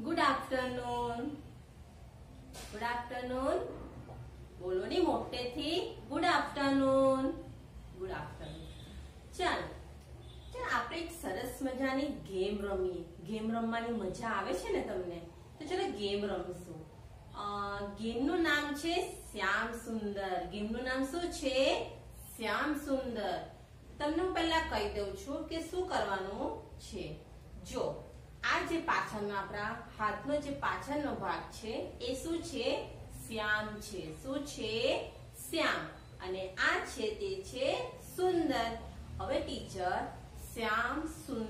Good afternoon. Good afternoon. બોલો ની મોટેથી. Good afternoon. Good afternoon. ચાલો આપણે એક સરસ મજાની ગેમ રમીએ. ગેમ રમવાની મજા આવે છે ને તમને? તો ચલો ગેમ રમીશું. ગેમનું નામ છે શ્યામ સુંદર. ગેમનું નામ શું છે? શ્યામ સુંદર. તમને હું પહેલા કહી દઉં છું કે શું કરવાનું છે. જો આ જે પાછળનો આપણા હાથનો જે પાછળનો ભાગ છે એ શું છે? શ્યામ છે. શું છે? શ્યામ. અને આ છે તે છે સુંદર. હવે ટીચર શ્યામ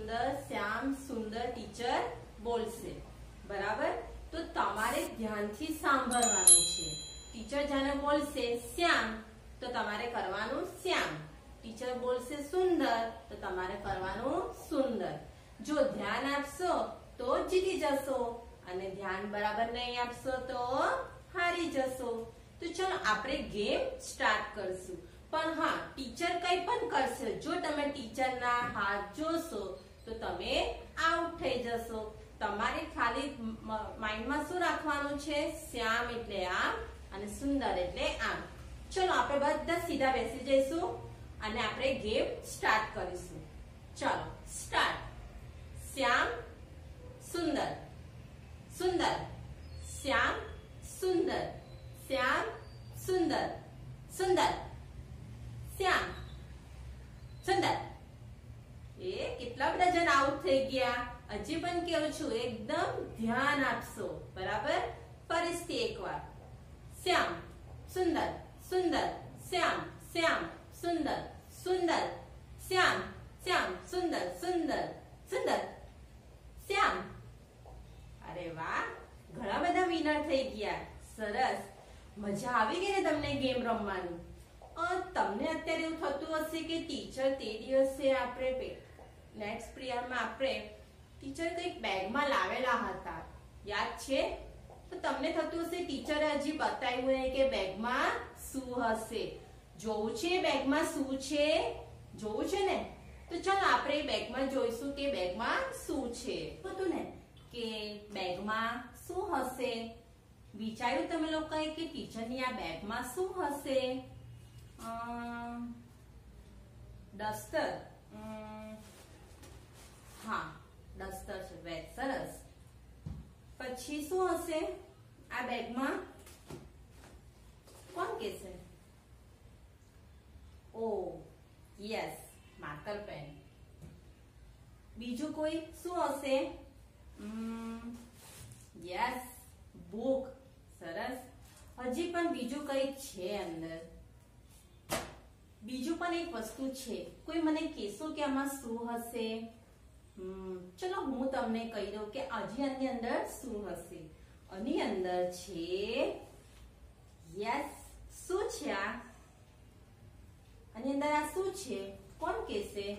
સુંદર ટીચર બોલશે, બરાબર? તો તમારે ધ્યાનથી સાંભળવાનું છે. ટીચર જાણે બોલશે શ્યામ તો તમારે કરવાનું શ્યામ. ટીચર બોલશે સુંદર તો તમારે કરવાનું સુંદર. જો ધ્યાન આપશો તો જીતી જશો અને ધ્યાન બરાબર નહીં આપશો તો હારી જશો. તો ચલો આપણે ગેમ સ્ટાર્ટ કરશું. પણ હા, ટીચર કઈ પણ કરશે, જો તમે ટીચરના હાથ જોશો તો તમે આઉટ થઈ જશો. તમારે ખાલી માઇન્ડમાં શું રાખવાનું છે? શ્યામ એટલે આમ અને સુંદર એટલે આમ. ચલો આપણે બધા સીધા બેસી જઈશું અને આપણે ગેમ સ્ટાર્ટ કરીશું. ચલો સ્ટાર્ટ. શ્યામ સુંદર, સુંદર શ્યામ સુંદર, શ્યામ સુંદર, સુંદર શ્યામ સુંદર. એ કેટલા બધા જણ આઉટ થઈ ગયા. હજી પણ કેવું છું, એકદમ ધ્યાન આપશો, બરાબર? ફરીથી એકવાર. શ્યામ સુંદર, સુંદર શ્યામ, શ્યામ સુંદર, સુંદર શ્યામ, શ્યામ સુંદર, સુંદર સુંદર શ્યામ. અરે વાહ, ઘણા બધા વિનર થઈ ગયા. સરસ, મજા આવી ગઈ ને તમને ગેમ રમવાની? તમને અત્યારે એવું થતું હશે કે ટીચર તે દિવસે આપણે નેક્સ્ટ પિરિયડમાં આપણે ટીચર કંઈક બેગમાં લાવેલા હતા, યાદ છે? તો તમને થતું હશે ટીચરે હજી બતાવ્યું નહીં કે બેગમાં શું હશે. જોવું છે બેગમાં શું છે? જોવું છે ને? તો ચાલો આપણે બેગમાં જોઈશું કે બેગમાં શું છે. હતું ને કે બેગમાં શું હશે? વિચાર્યું તમે લોકોએ કે ટીચરની આ બેગમાં શું હશે? ડસ્ટર. હા, ડસ્ટર છે. વેરી સરસ. પછી શું હશે આ બેગમાં? કોણ કહેશે? Oh yes, marker pen. બીજું કોઈ શું હશે? Yes, book. સરસ. હજી પણ બીજું કઈ છે અંદર? બીજું પણ એક વસ્તુ છે. કોઈ મને કહેશો કે આમાં શું હશે? ચલો હું તમને કહી દઉં કે હજી આની અંદર શું હશે. આની અંદર છે, યસ, શું છે આ? આની અંદર આ શું છે? કોણ કહેશે?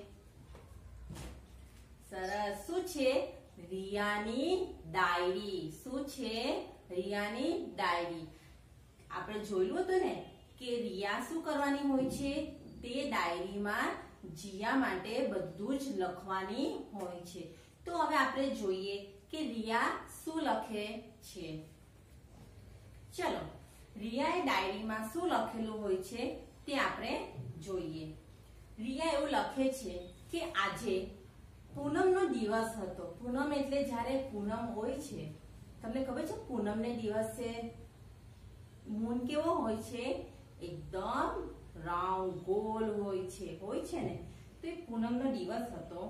સરસ. શું છે? રિયાની ડાયરી. શું છે? રિયાની ડાયરી. આપણે જોયું હતું ને કે રિયા શું કરવાની હોય છે? તે ડાયરીમાં જીયા માટે બધું જ લખવાની હોય છે. તો હવે આપણે જોઈએ કે રિયા શું લખે છે. ચલો, રિયાએ ડાયરીમાં શું લખેલું હોય છે તે આપણે જોઈએ. રિયા એવું લખે છે કે આજે પૂનમનો દિવસ હતો. પૂનમ એટલે જ્યારે પૂનમ હોય છે. તમને ખબર છે પૂનમને દિવસે મૂન કેવો હોય છે? એકદમ રાઉન્ડ ગોલ હોય છે ને? તો એ પૂનમનો દિવસ હતો.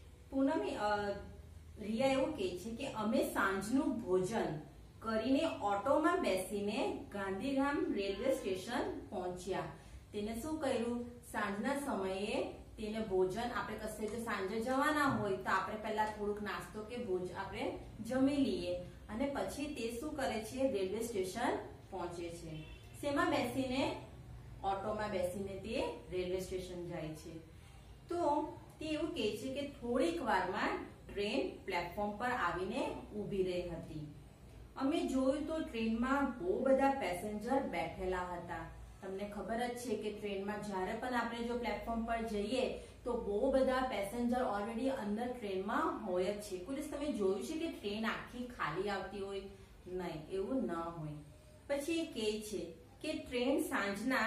રિયા એવું કહે છે કે અમે સાંજનું ભોજન કરીને ઓટોમાં બેસીને ગાંધીધામ રેલવે સ્ટેશન પહોંચ્યા. તેને શું કર્યું? સાંજના સમયે તેને ભોજન, આપણે કશે જો સાંજે જવાના હોય તો આપણે પહેલા થોડુંક નાસ્તો કે ભોજન આપણે જમી લઈએ અને પછી તે શું કરે છે? રેલવે સ્ટેશન પહોંચે છે. શેમાં બેસીને? ઓટોમાં બેસીને તે રેલવે સ્ટેશન જાય છે. તો તે એવું કહે છે કે થોડીક વારમાં ટ્રેન પ્લેટફોર્મ પર આવીને ઊભી રહી હતી. અમે જોયું તો ટ્રેનમાં બહુ બધા પેસેન્જર બેઠેલા હતા. તમને ખબર જ છે કે ટ્રેનમાં જ્યારે પણ આપણે જો પ્લેટફોર્મ પર જઈએ તો બહુ બધા પેસેન્જર ઓલરેડી અંદર ટ્રેનમાં હોય જ છે. કોઈ દિવસ તમે જોયું છે કે ટ્રેન આખી ખાલી આવતી હોય? નહીં, એવું ન હોય. પછી એ કહે છે કે ટ્રેન સાંજના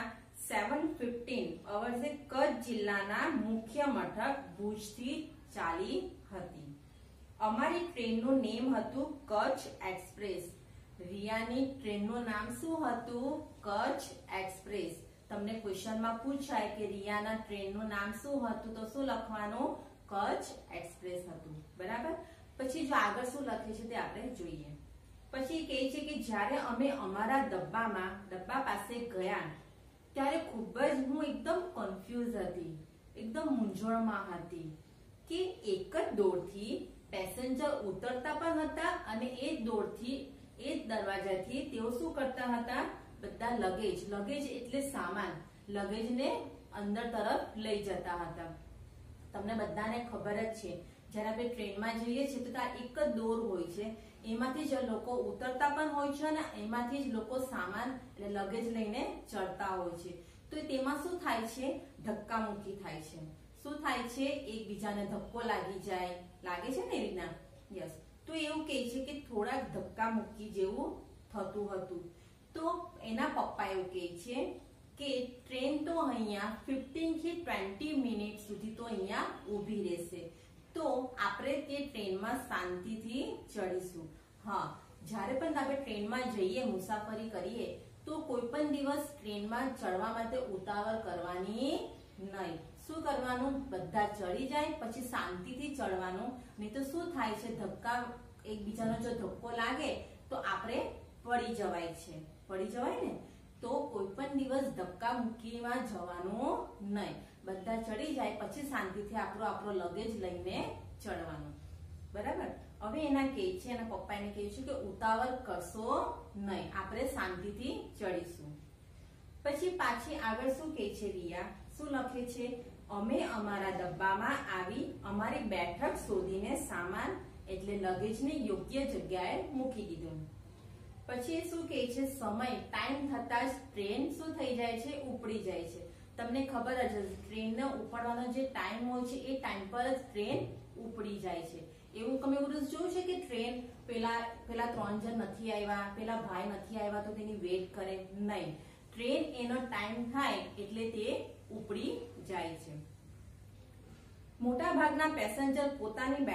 7:15 અવર્સે કચ્છ જિલ્લાના મુખ્ય મથક ભુજથી ચાલી હતી. અમારી ટ્રેનનું નેમ હતું કચ્છ એક્સપ્રેસ. રિયાની ટ્રેનનું નામ શું હતું? કચ્છ એક્સપ્રેસ. તમને ક્વેશ્ચનમાં પૂછાય કે રિયાના ટ્રેનનું નામ શું હતું તો શું લખવાનું? કચ્છ એક્સપ્રેસ હતું. બરાબર. પછી જો આગળ શું લખે છે તે આપણે જોઈએ. પછી કહે છે કે જ્યારે અમે અમારા ડબ્બા પાસે ગયા ત્યારે ખૂબ જ હું એકદમ કન્ફ્યુઝ હતી, એકદમ મૂંઝવણમાં હતી કે એક જ દોરથી પેસેન્જર ઉતરતા પણ હતા અને એ જ દોરથી એ જ દરવાજાથી તેઓ શું કરતા હતા? બધા લગેજ એટલે સામાન, લગેજને અંદર તરફ લઈ જતા હતા. તમને બધાને ખબર જ છે જ્યારે આપણે ટ્રેનમાં જઈએ છીએ તો ત્યાં એક જ દોર હોય છે, એમાંથી જ લોકો ઉતરતા પણ હોય છે અને એમાંથી જ લોકો સામાન એટલે લગેજ લઈને ચડતા હોય છે. તો તેમાં શું થાય છે? ધક્કામુક્કી થાય છે. શું થાય છે? એકબીજાને ધક્કો લાગે છે ને એ રીતના. યસ. તો એવું કહે છે કે થોડાક ધક્કામુક્કી જેવું થતું હતું. તો એના પપ્પા એવું કહે છે કે ટ્રેન તો અહીંયા 15 થી 20 મિનિટ સુધી તો અહીંયા ઊભી રહેશે, તો આપણે તે ટ્રેનમાં શાંતિથી ચડીશું. હા, જ્યારે પણ આપણે ટ્રેનમાં જઈએ, મુસાફરી કરીએ તો કોઈ પણ દિવસ ટ્રેનમાં ચડવા માટે ઉતાવળ કરવાની નહીં. શું કરવાનું? બધા ચડી જાય પછી શાંતિથી ચડવાનું. નહીં તો શું થાય છે? એકબીજાનો જો ધક્કો લાગે તો આપણે પડી જવાય ને. તો કોઈ પણ દિવસ ધક્કા મૂકીમાં જવાનું નહીં. બધા ચડી જાય પછી શાંતિથી આપણો લગેજ લઈને ચડવાનું. બરાબર. હવે એના પપ્પા એને કહે છે કે ઉતાવળ કરશો નહીં, આપણે શાંતિથી ચડીશું. પછી પાછી આગળ શું કહે છે રિયા? શું લખે છે? અમે અમારા ડબ્બામાં આવી અમારી બેઠક શોધીને સામાન એટલે લગેજને યોગ્ય જગ્યાએ મૂકી દીધું. પછી શું કહે છે? ટાઈમ થતા જ ટ્રેન શું થઈ જાય છે? ઉપડી જાય છે. તમને ખબર જ હશે ટ્રેનને ઉપડવાનો જે ટાઈમ હોય છે એ ટાઈમ પર જ ટ્રેન ઉપડી જાય છે. એવું તમે જોયું છે કે ટ્રેન પેલા 3 જણ નથી આવ્યા, પેલા ભાઈ નથી આવ્યા તો તેની વેટ કરે? નહીં. ટ્રેન એનો ટાઈમ થાય એટલે તે ઉપડી જાય છે. મોટા ભાગના પેસેન્જર પોતાની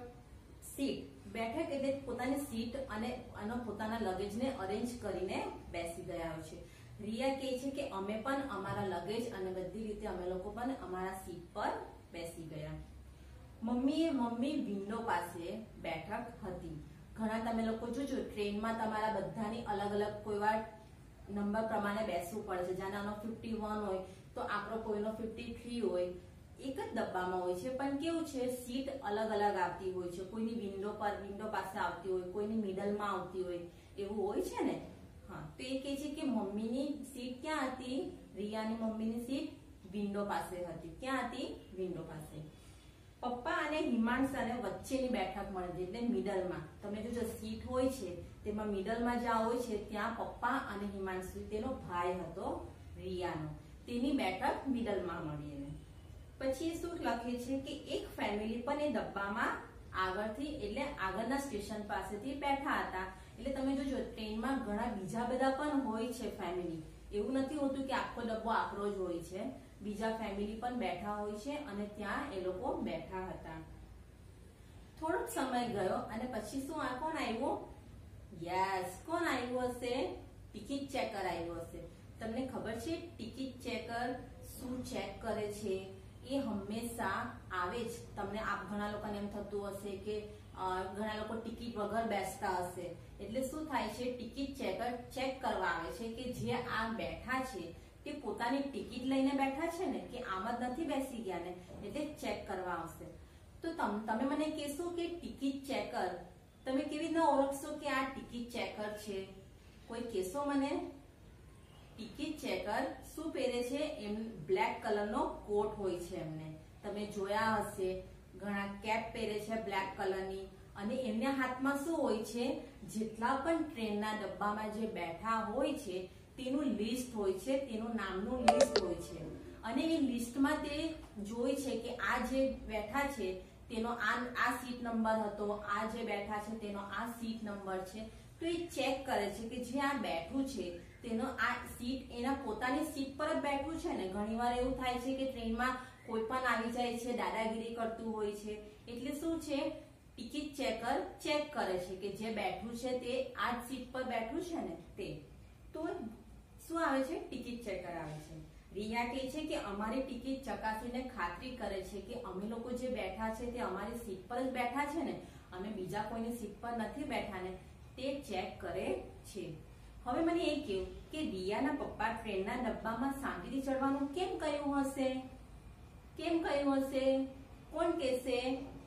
બેઠક એટલે પોતાની સીટ અને પોતાના લગેજને અરેન્જ કરીને બેસી ગયા હોય છે. રિયા કહે છે કે અમે પણ અમારા લગેજ અને બધી રીતે અમે લોકો પણ અમારા સીટ પર બેસી ગયા. મમ્મી વિન્ડો પાસે બેઠક હતી. ઘણા તમે લોકો જોજો ટ્રેનમાં તમારા બધાની અલગ અલગ કોઈ વાર નંબર પ્રમાણે બેસવું પડે છે. જાણે આનો 51 હોય તો આપણો કોઈનો 53 હોય. એક જ ડબ્બામાં હોય છે પણ કેવું છે સીટ અલગ અલગ આવતી હોય છે. કોઈની વિન્ડો પાસે આવતી હોય, કોઈની મિડલમાં આવતી હોય, એવું હોય છે ને. હા, તો એ કહે છે કે મમ્મીની સીટ ક્યાં હતી? રિયાની મમ્મીની સીટ વિન્ડો પાસે હતી. ક્યાં હતી? વિન્ડો પાસે. પપ્પા અને હિમાંશને વચ્ચેની બેઠક મળી એટલે મિડલમાં. તમે જો સીટ હોય છે તેમાં મિડલમાં જ્યાં હોય છે ત્યાં પપ્પા અને હિમાંશુ, તેનો ભાઈ હતો રિયાનો, તેની બેઠક મિડલમાં મળી એને. પછી શું લખે છે કે એક ફેમિલી પણ એ ડબ્બામાં આગળથી એટલે આગળના સ્ટેશન પાસેથી બેઠા હતા. એટલે તમે જોજો ટ્રેનમાં ઘણા બીજા બધા પણ હોય છે ફેમિલી. એવું નથી હોતું કે આખો ડબ્બો આપણો જ હોય છે. બીજા ફેમિલી પણ બેઠા હોય છે અને ત્યાં એ લોકો બેઠા હતા. થોડોક સમય ગયો અને પછી કોણ આવ્યું? યસ, કોણ આવ્યું હશે? ટિકિટ ચેકર આવ્યું હશે. તમને ખબર છે ટિકિટ ચેકર શું ચેક કરે છે? એ હંમેશા આવે જ. તમને ઘણા લોકોને એમ થતું હશે કે ઘણા લોકો ટિકિટ વગર બેસતા હશે. એટલે શું થાય છે? ટિકિટ ચેકર ચેક કરવા આવે છે કે જે આ બેઠા છે તે પોતાની ટિકિટ લઈને બેઠા છે ને, કે આમ જ નથી બેસી ગયા ને, એટલે ચેક કરવા આવશે. તો તમે મને કહેશો કે ટિકિટ ચેકર તમે કેવી રીતના ઓળખશો કે આ ટિકિટ ચેકર છે? કોઈ કહેશો મને? ટિકિટ ચેકર શું પહેરે છે? એમ બ્લેક કલરનો કોટ હોય છે એમને. તમે જોયા હશે ઘણા કેપ પહેરે છે બ્લેક કલરની અને એમના હાથમાં શું હોય છે? જેટલા પણ ટ્રેનના ડબ્બામાં જે બેઠા હોય છે તેનું લિસ્ટ હોય છે, તેનું નામનું લિસ્ટ હોય છે અને એ લિસ્ટમાં તે જોઈ છે કે આ જે બેઠા છે તેનો આ સીટ નંબર હતો, આ જે બેઠા છે તેનો આ સીટ નંબર છે. તો એ ચેક કરે છે કે જે આ બેઠું છે તેનો આ સીટ એના પોતાની સીટ પર જ બેઠું છે ને. ઘણીવાર એવું થાય છે કે ટ્રેનમાં કોઈ પણ આવી જાય છે, દાદાગીરી કરતું હોય છે, એટલે શું છે ટિકિટ ચેકર ચેક કરે છે કે જે બેઠું છે તે આ જ સીટ પર બેઠું છે ને તે. તો શું આવે છે? ટિકિટ ચેકર આવે છે. રિયા કહે છે કે અમારી ટિકિટ ચકાસીને ખાતરી કરે છે કે અમે લોકો જે બેઠા છે તે અમારી સીટ પર જ બેઠા છે ને, અમે બીજા કોઈની સીટ પર નથી બેઠા ને, તે ચેક કરે છે. હવે મને એ કહ્યું કે રિયાના પપ્પા ટ્રેનના ડબ્બામાં શાંતિથી ચડવાનું કેમ કહ્યું હશે? કેમ કહ્યું હશે? કોણ કહેશે?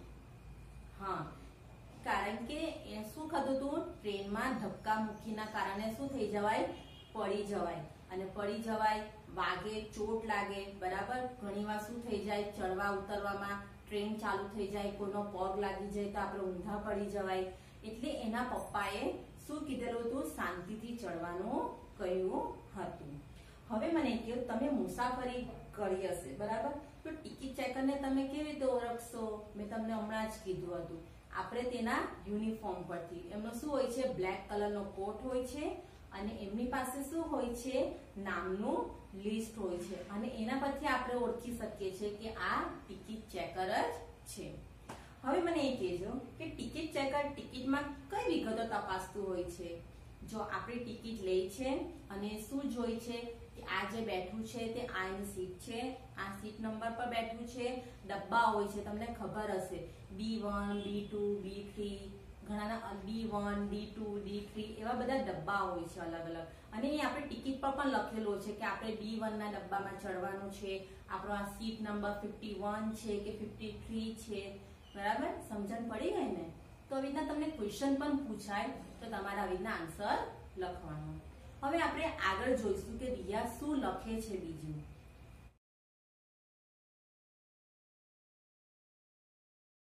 હા, કારણ કે એ શું થતું હતું, ટ્રેનમાં ધક્કા મુક્કીના કારણે શું થઈ જવાય? પડી જવાય. અને પડી જવાય, વાગે, ચોટ લાગે, બરાબર. ઘણીવાર શું થઈ જાય, ચડવા ઉતરવામાં ટ્રેન ચાલુ થઈ જાય, કોઈનો પગ લાગી જાય તો આપણે ઊંધા પડી જવાય. એટલે એના પપ્પાએ શું કીધેલું હતું? શાંતિથી ચડવાનું કહ્યું હતું. હવે મને કહ્યું તમે મુસાફરી કરી હશે, બરાબર. તો ટિકિટ ચેકરને તમે કેવી રીતે ઓળખશો? મેં તમને હમણાં જ કીધું હતું. આપણે તેના યુનિફોર્મ પરથી. એમનો શું હોય છે? બ્લેક કલરનો કોટ હોય છે અને એમની પાસે શું હોય છે? નામનું લિસ્ટ હોય છે અને એના પરથી આપણે ઓળખી શકીએ છીએ કે આ ટિકિટ ચેકર જ છે. હવે મને એ કહેજો કે ટિકિટ ચેકર ટિકિટમાં કઈ વિગતો તપાસતું હોય છે? જો આપણી ટિકિટ લે છે અને શું જોઈ છે કે આ જે બેઠું છે તે આની સીટ છે, આ સીટ નંબર પર બેઠું છે. ડબ્બા હોય છે, તમને ખબર હશે, B1, B2, B3, ઘણાના D1, D2, D3 એવા બધા ડબ્બા હોય છે અલગ અલગ. અને એ આપણે ટિકિટ પર પણ લખેલું છે કે આપણે D1 ના ડબ્બામાં ચડવાનું છે, આપણો આ સીટ નંબર 51 છે કે 53 છે, બરાબર. સમજણ પડી ગઈ ને? તો આવી રીતના તમને ક્વેશ્ચન પણ પૂછાય તો તમારે આવી રીતના આન્સર લખવાનો. હવે આપણે આગળ જોઈશું કે રિયા શું લખે છે બીજું.